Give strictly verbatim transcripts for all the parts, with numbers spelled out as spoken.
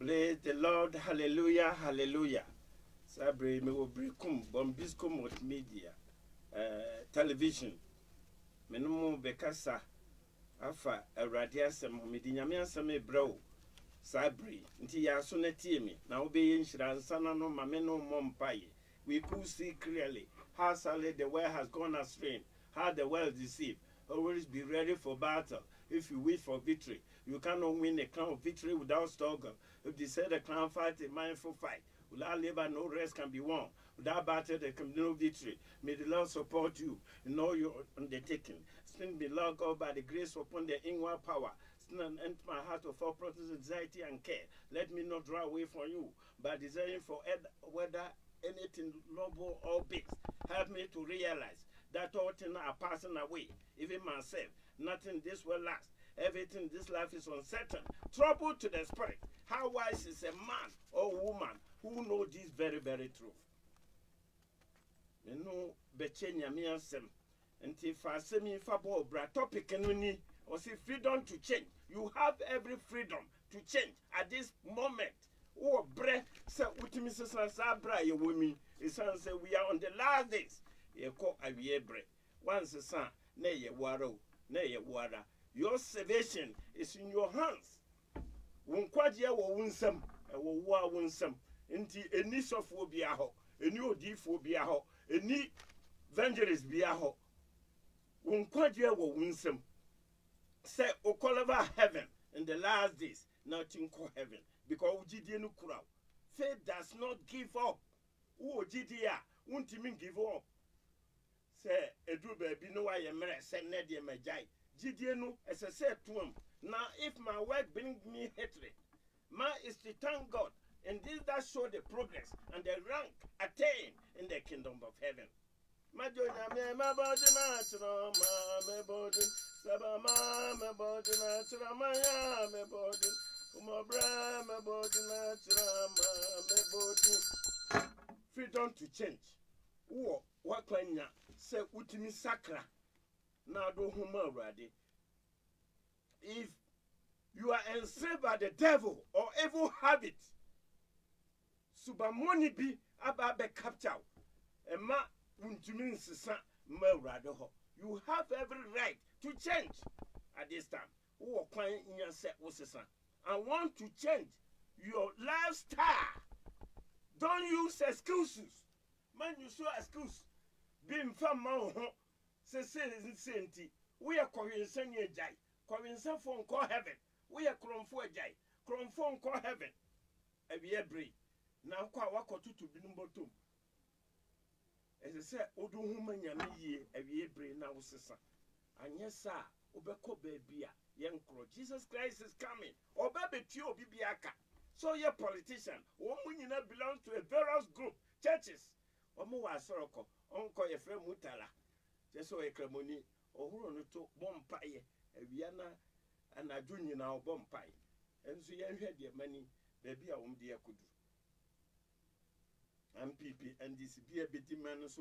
Praise the Lord. Hallelujah. Hallelujah. Sabre me wo brikum bombisco multimedia uh, television. Me no mo bekasa afa awrade asem me di nyame asem e bro. Sabre nti ya so na tie me na wo be yenhira nsana no ma me no mo mpaye. We could see clearly how sadly the world has gone astray, how the world is deceived. Always be ready for battle. If you wish for victory, you cannot win a crown of victory without struggle. If they say the crown fight, a mindful fight. Without labor, no rest can be won. Without battle, there can be no victory. May the Lord support you in all your undertaking. Stand be Lord God by the grace upon the inward power. Stand and enter my heart of all problems, anxiety, and care. Let me not draw away from you by desiring for whether anything noble or big. Help me to realize that all things are passing away, even myself. Nothing this will last. Everything in this life is uncertain. Trouble to the spirit. How wise is a man or woman who know this very, very truth? You know, Bechenya Miansem. And if I say me for bra topic and or say freedom to change. You have every freedom to change at this moment. Oh, bre, so with Missus Sabra, your women, it sounds say we are on the last days. You call a year bre. Once a son, nay, ye waro, nay, ye water. Your salvation is in your hands. Wunkwadia will win some, and will war win some. Inti any soft will be a ho, a new deep will be a ho, a neat vengeance be a ho. Wunkwadia will win some. Say, Okolava heaven in the last days, nothing call heaven. Because Ujidianu Kurao. Faith does not give up. Who Jidia won't even give up. Say, Edu baby, no, I am a say, Nedia Majai. Jidianu, as I said to him, now if my work brings me hatred, my is to thank God, and this does show the progress and the rank attained in the kingdom of heaven. My joy, my body, natural, my body, Sabama, my body, natural, my body. Freedom to change. Wo wakwanya se utimi sakra na do huma ready. If you are enslaved by the devil or evil habit, subamoni bi aba be capture. Ema untimi nsisa ma urade ho. You have every right to change at this time. Wo kwanya se wosisa. I want to change your lifestyle. Don't use excuses. Man, you show excuse. Being from my home, say, say, say, we are calling Sanya Jai, calling some phone call heaven. We are crom for Jai, crom phone call heaven. Every every now, quite walk or two to be number two. As I said, Odo Human Yami, every every now, sister. And yes, sir, Obeko baby. Young crow, Jesus Christ is coming. Or baby Tio Bibiaka. So your politician, woman you not belong to a various group, churches. Omo wa soroko, onko ye frem mutala. Just so a cremoni, or who on to bompaye, a Viana and a junior now bompaye. And so you had your money, baby, I won't dear could do. And P P and this be a bit man so.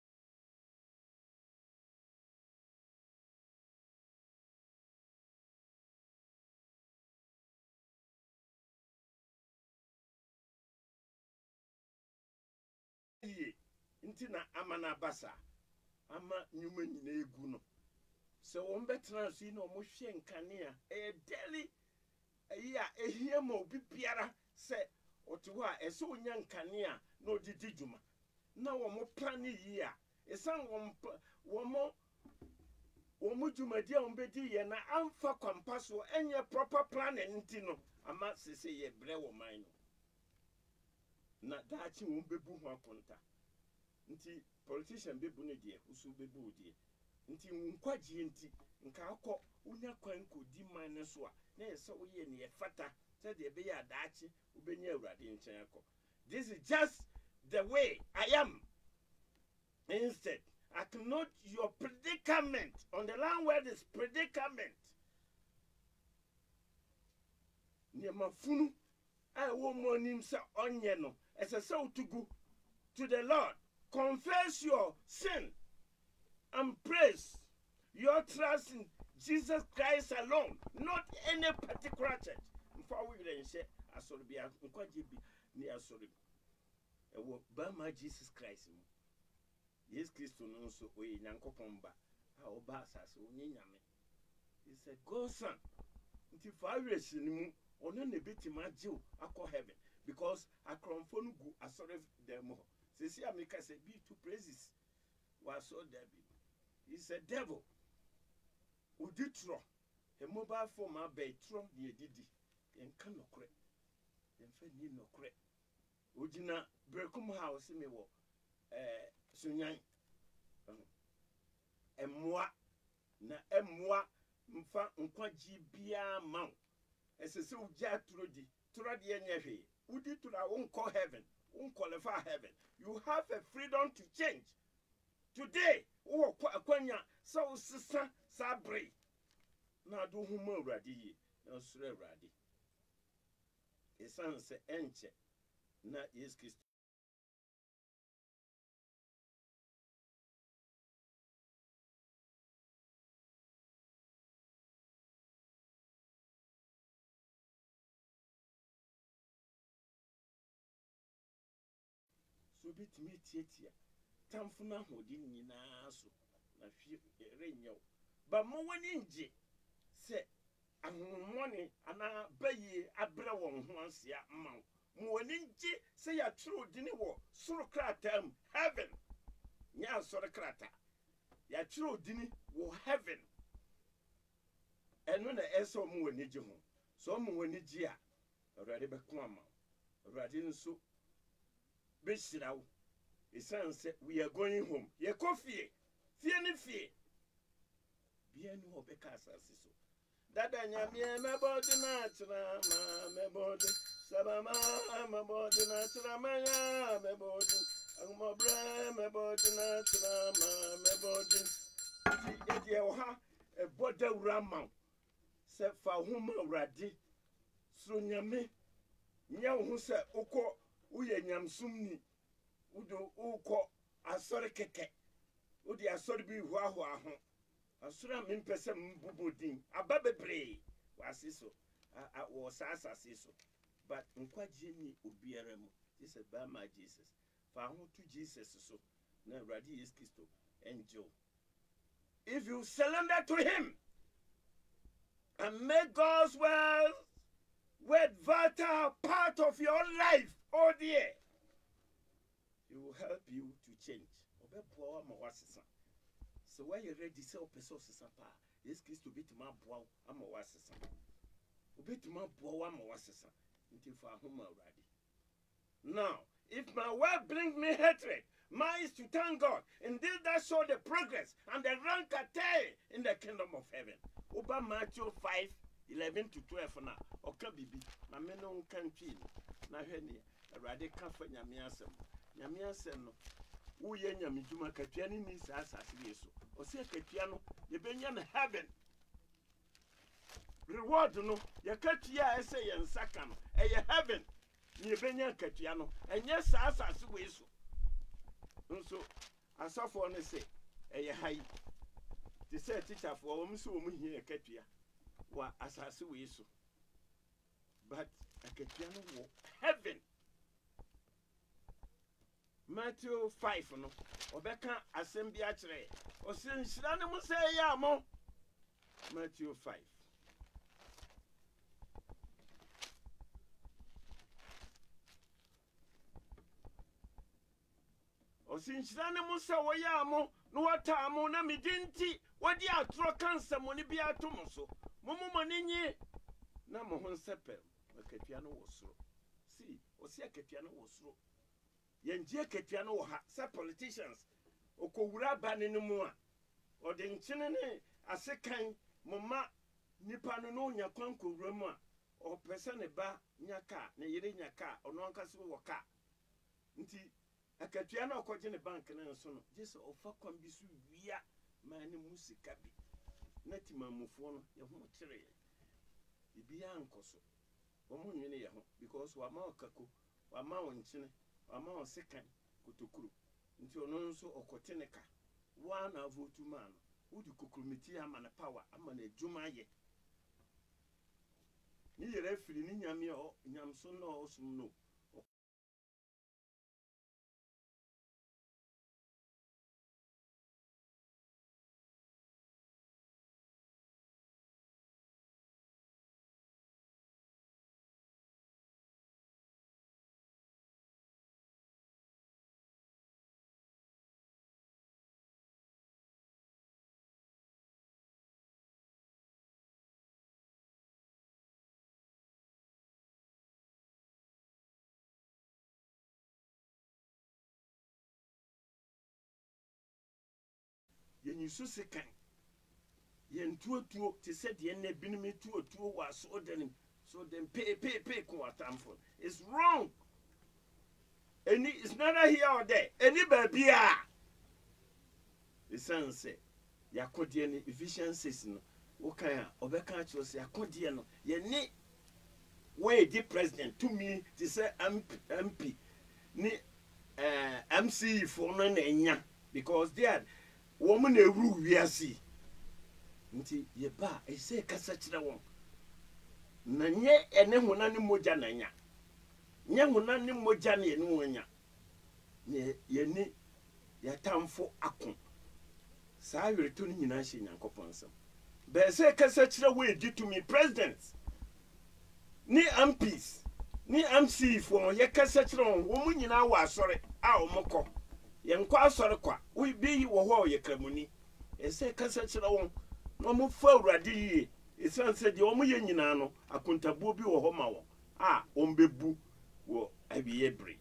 Intina amana basa ama nyuma nyina egu no se won betra so no mo hwe nkane a e daily ayi a ehia ma obi biara se oto ho a ese onya nkane a na odidi djuma na wo mo plan yi a esan wo wo mo wo mo djuma dia wo bedi ye na amfa kwampa so enye proper plan enti no ama sese ye bre wo man no na daachi wo bebu ho akonta nti politician bebu ne de usu bebu de nti nkwaji nti nka akọ unya kwan ko di man ne so a na yesa wo ye ne fata se de be ya daachi ubenya awurade nchen akọ. This is just the way I am. Instead, acknowledge your predicament. On the land where this predicament ne mafunu I wo monim se onye no ese se utugu to the Lord. Confess your sin and praise your trust in Jesus Christ alone, not any particular church. asɔre bi nkwagye bi ne asɔre ɛwɔ bama Jesus Christ mu yes Kristo no nso oye nyankopɔn ba a ɔba asase onye nyame he said go son nti fa awɛsi ne mu ɔno na betima agyew akɔ heaven because akrɔmfo no gu asɔre dem hɔ sesi ameka sɛ be to praises was so David. He's a devil. Uditro. A mobile form a bay tron near Didi. And can no cre. And fed need no cre. Ujina Berkum house in me wo. Eh, Sunyan. And moi. Na and moi. Mfa nkwaji bia mount. As a so jar trudi. Trudi and yahe. Uditra won't call heaven. Won't qualify heaven. You have a freedom to change. Today, oh, Quanya, so sister Sabri. Now do whom ready, no sure ready. A son say, Enche, not yes, Christ. So bit me tietia. Tamfuna hodi nyina so na hwe renyo ba mo wani nje se ahomone ana bayi abre won ho ansia ma mo wani nje se ya tru dini wo soro kratam heaven nya soro krata ya tru dini wo heaven eno na eso mo wani je ho so mo wani je a awrade be ko ama awrade nso be shirawo. Son said, we are going home. Ye coffee, fear ni fear. Bien no becasa so. Dada nyamie me body natural, me body. Sabama me body natural, maya me body. Agmo bra me body natural, me body. Ti e ha e boda wura se fa homa wrade. So nyame nya ho se ukọ uye nyamsumni. Udo uko asori keke udi asori bi hwa hwa ho asura mempese mbubodin ababebre wasiso a wo sasa siso but nkwaje ni obiara mu this is by my Jesus fa ho to Jesus so na radi is Kristo angel if you surrender to him and make God's will word vital part of your life oh dear. It will help you to change. So when you're ready, say, "Oh, person, sapa." Yes, Christ, bit my boy, I'm a wasisa. Bit my boy, I'm a wasisa. Until for whom already. Now, if my word brings me hatred, mine is to thank God. Indeed, that show the progress and the rank attain in the kingdom of heaven. Oba Matthew five, eleven to twelve now. Okay, bibi. My men don't country. Now, Henny, a radical for Yamiasem. Nyame asem no wo ye nyame djuma katua ni ni sa asase yeso o se katua no ye benya na heaven reward no ye katua ese ye nsaka no e ye heaven ni ye benya katua no enye sa asase weso nso asafo no se e ye hai ti se teacher fo wo mso wo mu hie katua wa asase weso but akatua no wo heaven. Matthew five no obeka asem bia kire o se nhira ne mo se ya mo Matthew five o se nhira ne mo se wo ya mo no wata mo na medinti wodi atro kansa mo ne bia to mo so mo mo maninyi na mo ho nsepem akatua no wo soro see o se akatua no wo soro yenje ketua no wo ha se politicians okowura ba ne no mu a ode nkyene ne asekan moma nipa no no nya kwan kowura mu a o pese ne ba nyaka ne yire nyaka ono ankase wo ka nti akatua no okoje ne bank ne nso no jese ofa kwan bi su wia ma ne musika bi na timamufo no ye ho kire bibia ankoso wo mo nwene ye ho because wa ma okako wa ma wonkyene ama on second kotokuru nti ono nso okoteneka wa na votu man udi kokromiti ama na power ama na adwuma ye ni yere firi ni nyame o nyamso no osum no yenyi su sekan yen tuo tuo te said yen ne binimi tuo tuo wa so den so den pay pay pay ko atamfo. It's wrong. Any it's neither here or there. Any baby ah. The son say yakodie ne efficiencies no wo kan a obeka cho say yakodie no ye ni way the president to me to say M P ni uh, M C for no na nya because they are woman na ru wiase nti ye ba e say kasa kire won na nye ene hona ne moja na nya nye hona ne moja na ye ne wonya ne ye ni ya tamfo akon sa wireto ni nyina hye nyankopon sam be say kasa kire we di to me president ni M Ps ni M C for ye kasa kire won wo mu nyina wa asore a o mokọ ye nkọ asore kwa we bi wo ho ye kramuni e say kasa kire won no mu fa urade yi e san se de o mu ye nyina no akontabo bi wo ho ma wo a o mbebu wo abiyebre.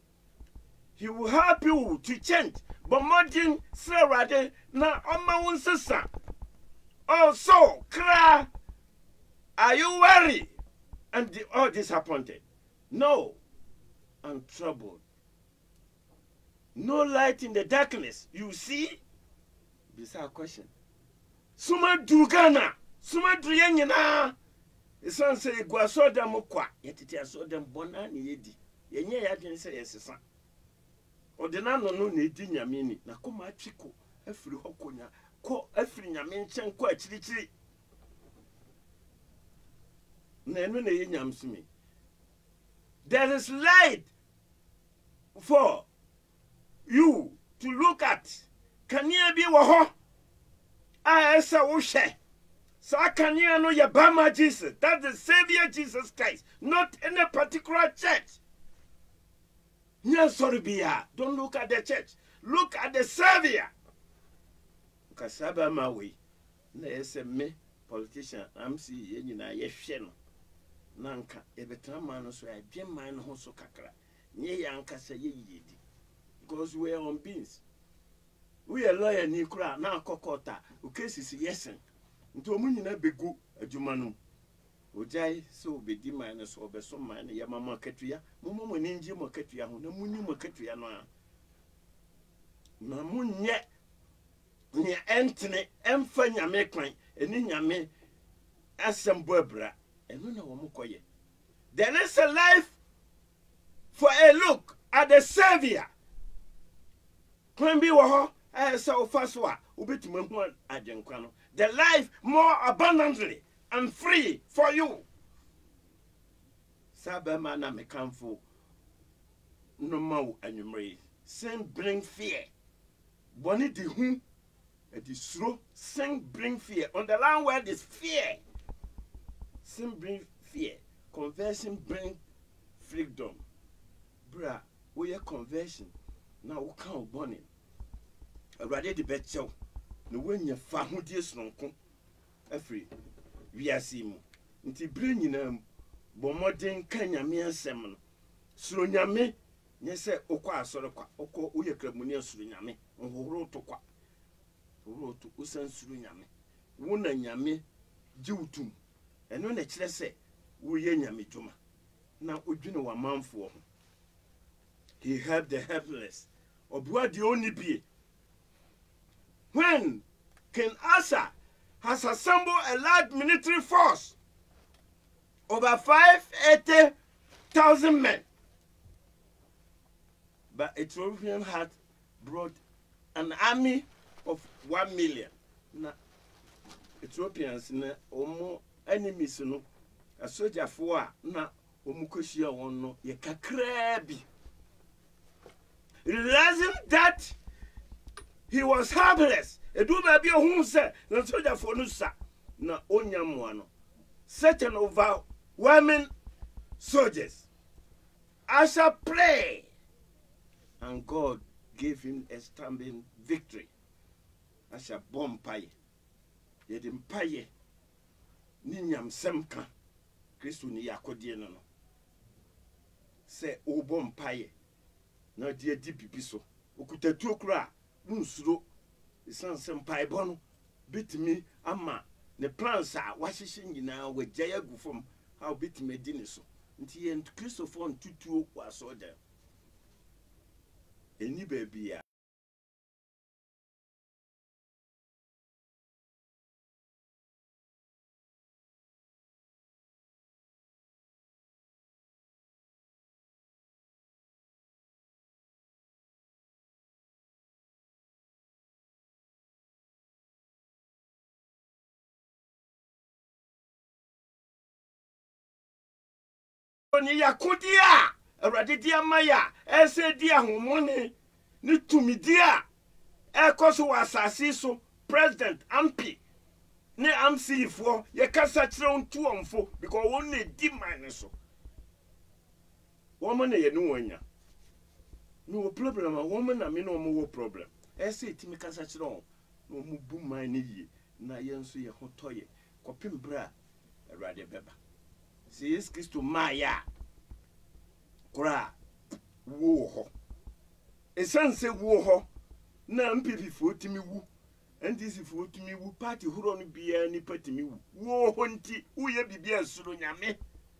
He will help you to change but modern serade na oma won sesa also cry. Are you worried and the, all disappointed? No, I'm troubled. No light in the darkness. You see? This is a question. Suma dugana, suma driyena. Esan say gwa so dem kwa, yetiti aso dem bona ni yedi. Yenye ya dwen say yesesa. Odena no no na edi nyame ni na koma atwiko afiri hokonya ko afiri nyame nchen ko achirichiri. Na enu na ye nyamsumi. There is light for you to look at. Can you be wo I esa wo hwe. Sa can you know your Bama Jesus? That's the Savior Jesus Christ, not any particular church. Yes, sorry, don't look at the church. Look at the Savior. Kasaba mawi. Na ese me politician am si ye nyina ye hwe no. Nanka ebetrama no so adweman no ho so kakra. Nye yanka se ye yedi. Because we are on beans. We are lawyer ni kura na kokota. O cases yesen. Nti omu nyina begu adwuma no. Ojai so bedi man so obeso man ya mama ketua. Mumu mo ninji mo ketua ho na munyi mo ketua no a. Na munye nye entene emfa nyame kwan eni nyame asembo abra eno na wo mokoye. There is a life for a look at the Savior. Kwan bi wo ho eh se ofaswa ubetuma hu agenkwa no. The life more abundantly and free for you. Sabema na mekamfo no ma anwumre. Sin bring fear. Boni di hu e di suro. Sin bring fear. On the land where there's fear. Sin bring fear. Conversion bring freedom. Bra, we are conversion. Now we can't burn it. Already the bet show. No when you fa ho die sonko afri wiase mu nti bre nyinam bo modern kanyame asem no suro nyame nye se okwa asore kwa okọ oye kramuni asuro nyame nhoro to kwa nhoro to usan suro nyame wo na nyame jiwutum eno na kire se wo ye nyame dwuma na odwene wa manfo ho. He helped the helpless. Obua de oni bie. When King Asa has assembled a large military force, over five hundred eighty thousand men, but Ethiopian had brought an army of one million. Na Ethiopians na omo enemies no a soldier for na omukoshia won no ye kakra bi. Realizing that he was helpless. Edu ba bi ohun se na soldier for no sa na onyamwa no. Such an overwhelming soldiers. I shall pray. And God gave him a standing victory. I shall bomb paye. Ye dim paye. Ni nyam semka. Kristo ni yakodie no no. Se o bomb paye. Na die di bibi so. Okutatu okura unsuro. Isan sempae bono. Bitimi ama ne plans a wahyehyɛ nyinaa wagya agu fam how bitimi di ne so. Nti ye Christopher ntutuo kwa so da. Eni baby ya. Oni yakodia awrade dia maya ese dia homoni ni tumidia e koso wasase so president ampi ne amc fo ye kasa kire ontu omfo because won na di man so woman na ye no wanya no problem a woman na me no mo wo problem ese timi kasa kire on no mu bu man ne yie na ye nso ye hotoye kopim bra awrade beba si yes Kristo maya kura wo ho esanse wo ho na mpp fo timi wu ndc fo timi wu party huro no bia ni patimi wu wo ho nti uye bibia suro nyame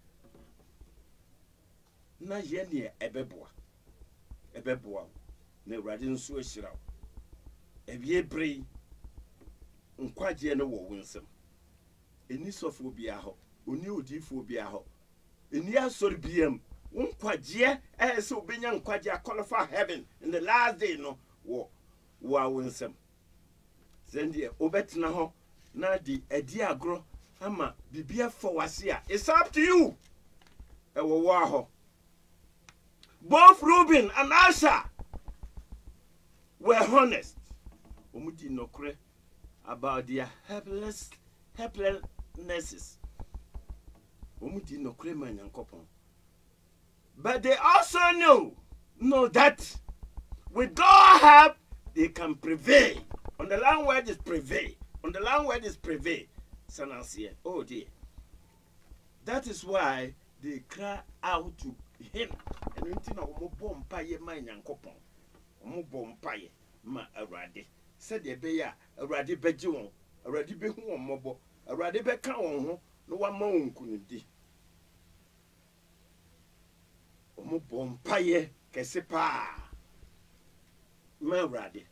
na ye ne ebeboa ebeboa na urade nso ahira ebie brei nkwaje no wo winsem eni sofo bia ho oni odifo bia ho eni asori biam nkwaje ese obenya nkwaje qualify heaven in the last day no wo wo winsem zendie obetna ho na di edi agro ama bibia for wase a it's up to you e wo wo ho both Reuben and Asher were honest omudi nokre about their helpless helplessnesses omudi nokre manyankopon. But they also know, know that with God's help, they can prevail. On the language is prevail. On the language is prevail. Sanansia. Oh dear. That is why they cry out to him. And you know, omo bompaye ma nyankopon. Omo bompaye ma awrade. Said the beya awrade beji won. Awrade be hu won mobo. Awrade be ka won ho no wa ma won kunidi. Omo bompaye kese pa ma awrade.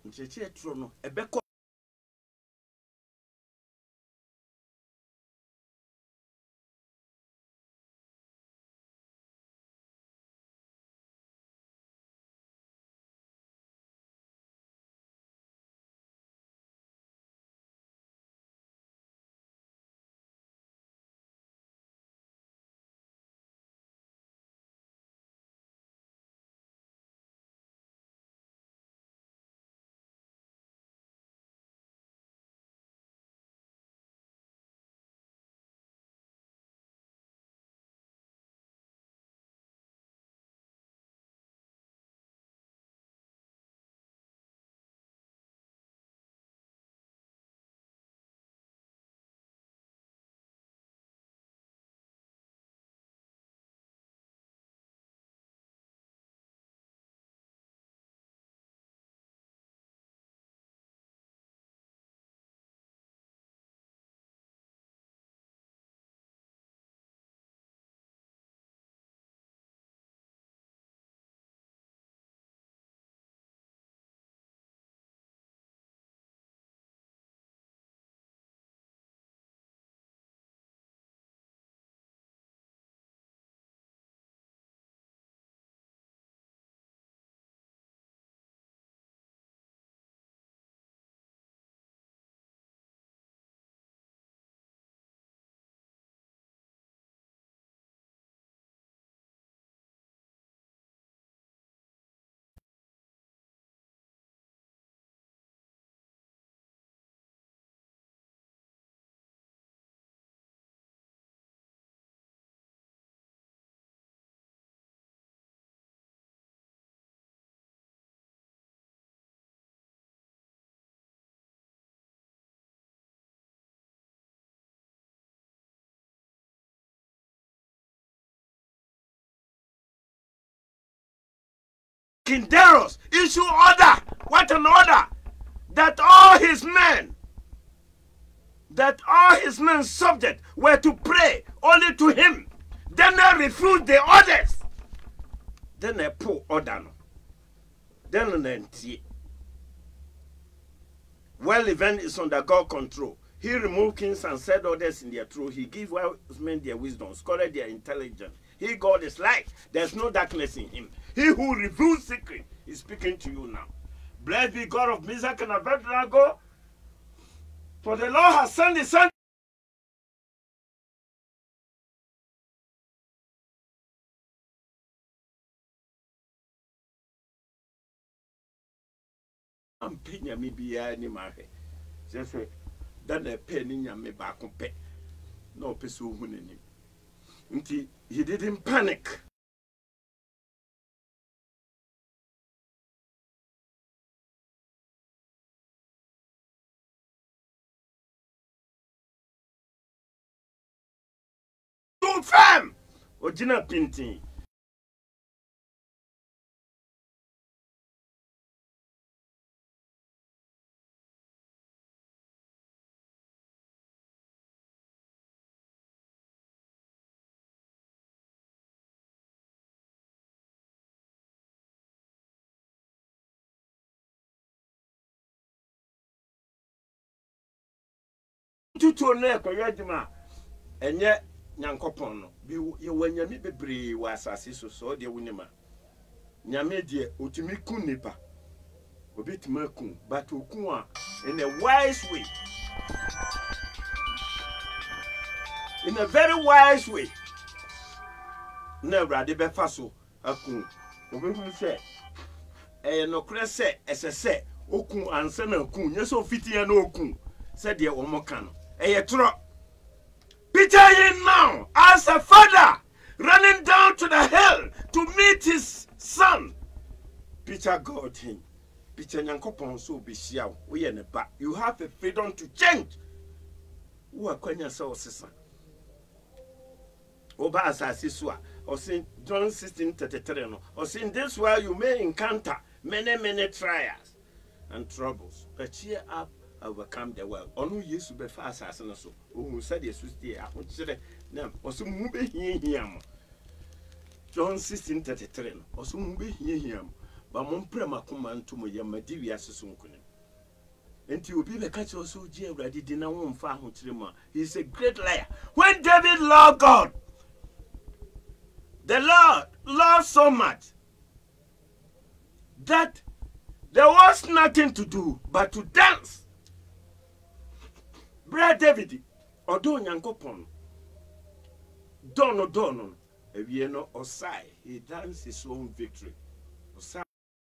nkyekye tro no ebeko Kinderos issue order. What an order! That all his men, that all his men subject were to pray only to him. Then they refused the orders. Then they pull order. Then they well, event is under God control. He removed kings and set orders in their truth. He gave wise men their wisdom, scholars their intelligence. He, God, is light. There's no darkness in him. He who reveals secret is speaking to you now. Blessed be God of Meshach and Abednego, for the Lord has sent his son. I'm paying me be any man. Just say, then a penny and me back on pay. No pursue winning him. He didn't panic. Too firm! Ojina Pinti. Tutu ne ko yedima enye nyankopon no bi ye wanyame bebre wa asase so so de wunima nyame de otumi kun nipa obitima kun but okun a in a wise way, in a very wise way na brade be fa so akun obehu se e no kre se esese okun ansa na kun nyeso fitia na okun se de omoka no e tro. Peter in now as a father running down to the hill to meet his son. Peter got him. Peter nyankopon so be shia we ye ne ba. You have a freedom to change. Who akwanya sa osesa. Oba asasi so a or say John sixteen thirty-three no. Or say this while you may encounter many many trials and troubles, but cheer up, overcome the world. Onu Yesu be fa asase no so. Ohu said Yesu stay a ho kire na oso mu be hia hia mo. John sixteen thirty-three no. Oso mu be hia hia mo. ba mo mpre makoma nto mo ye ma di wiase so nkunim enti obi be ka che so ji awurade di na wo mfa ho kire ma. He is a great liar. When David loved God, the Lord loved so much that there was nothing to do but to dance. Brother David, odo nyankopon dono dono ewie no osai, he danced his own victory. Osai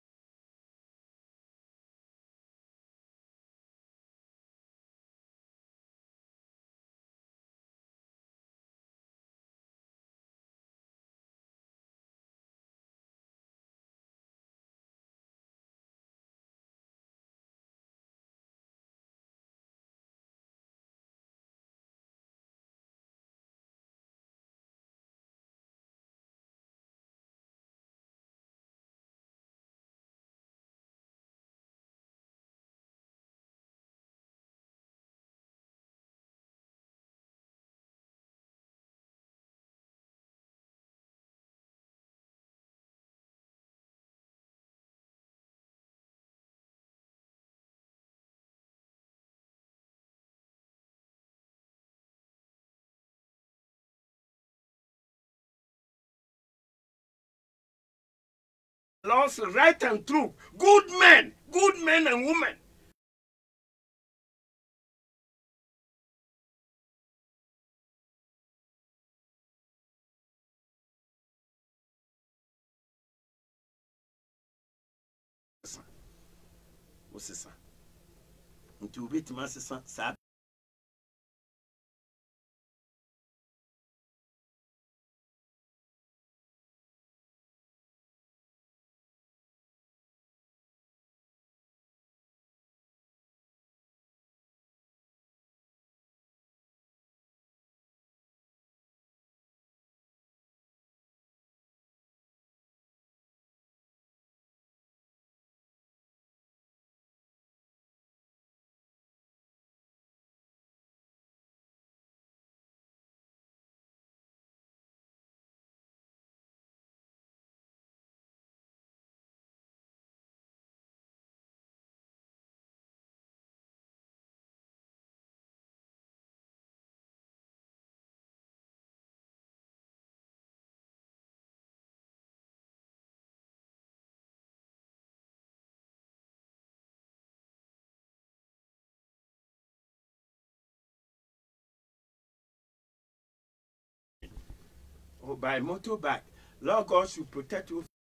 lost right and true. Good men, good men and women. What's this? Until we meet Master Sab. Or by motorbike. Lord God should protect you